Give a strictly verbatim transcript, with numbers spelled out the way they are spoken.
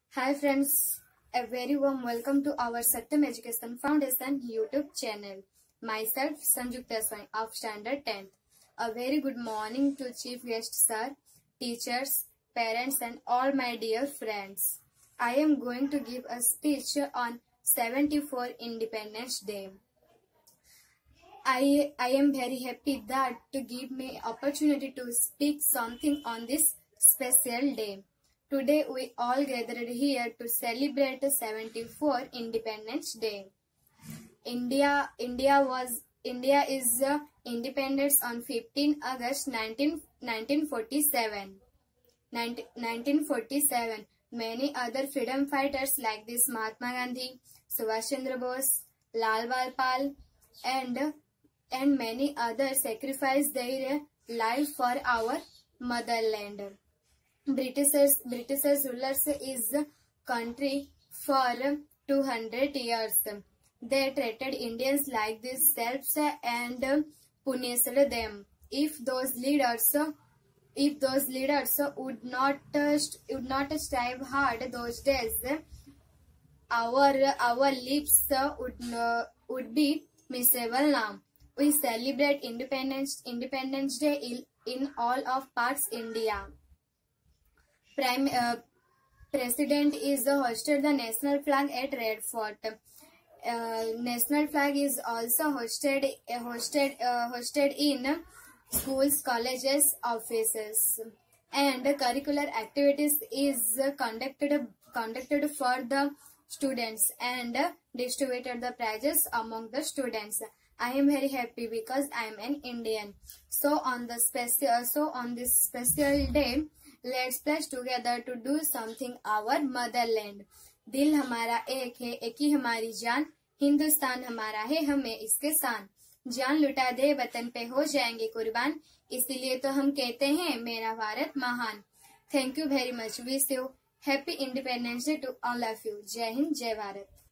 Hi friends, a very warm welcome to our Satyam Education Foundation YouTube channel. Myself Sanjukta Swai of Standard tenth. A very good morning to Chief Guest Sir, teachers, parents and all my dear friends. I am going to give a speech on seventy-fourth Independence Day. I, I am very happy that to give me opportunity to speak something on this special day. Today we all gathered here to celebrate the seventy-fourth Independence Day. India India was India is uh, independence on fifteenth August nineteen forty-seven. nineteen forty-seven. Many other freedom fighters like this Mahatma Gandhi, Subhash Chandra Bose, Lal Walpal and and many others sacrificed their life for our motherland. Britishers, Britishers rulers is country for two hundred years. They treated Indians like this selves and punished them. If those leaders, if those leaders would not would not strive hard those days, our our lives would would be miserable now. We celebrate Independence Independence Day in, in all of parts India. Prime uh, President is uh, hosted the national flag at Red Fort. Uh, national flag is also hosted uh, hosted uh, hosted in schools, colleges, offices, and curricular activities is uh, conducted conducted for the students and uh, distributed the prizes among the students. I am very happy because I am an Indian. So on the special so on this special day, let's pledge together to do something our motherland. दिल हमारा एक है, एक ही हमारी जान, हिंदुस्तान हमारा है, हमें इसके शान. जान लुटा दे वतन पे हो जाएंगे कुर्बान, इसीलिए तो हम कहते हैं मेरा भारत महान. Thank you very much. Wish you happy independence day to all of you. जय हिंद, जय भारत.